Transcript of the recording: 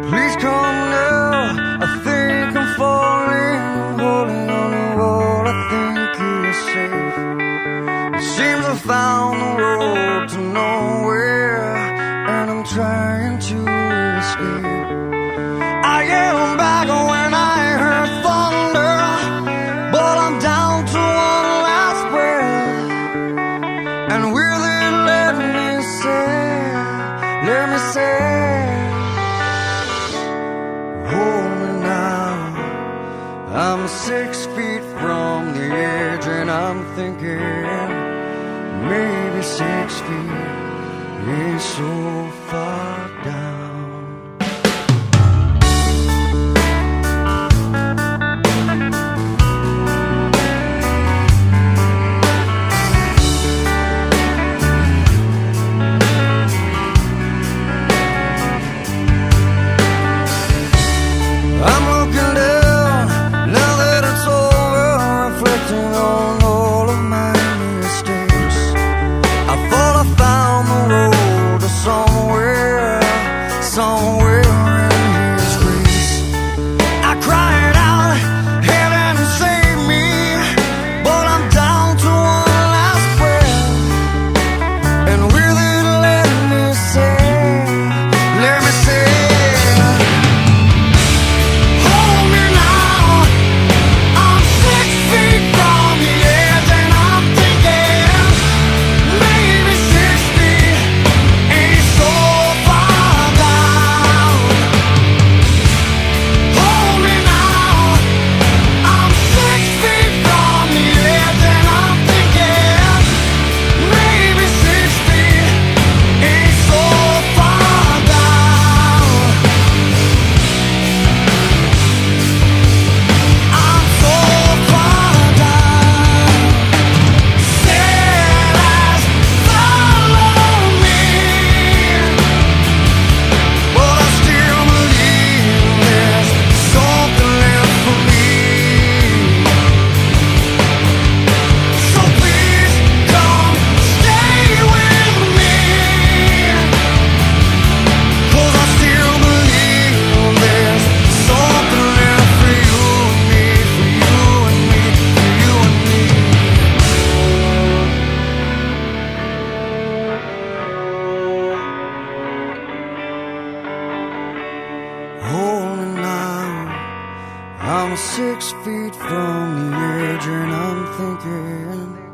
Please come now, I think I'm falling. Holding on the wall, I think you're safe. It seems I found the road to nowhere, and I'm trying to escape. I yelled back when I heard thunder, but I'm down to one last breath. And will it let me say, hold me now. I'm 6 feet from the edge, and I'm thinking maybe 6 feet ain't so far down. I'm looking down, now that it's over, reflecting on all of my mistakes. I thought I found the road to somewhere in His grace. I cried out, heaven save me, but I'm down to one last breath. And will it let me say, I'm 6 feet from the edge, and I'm thinking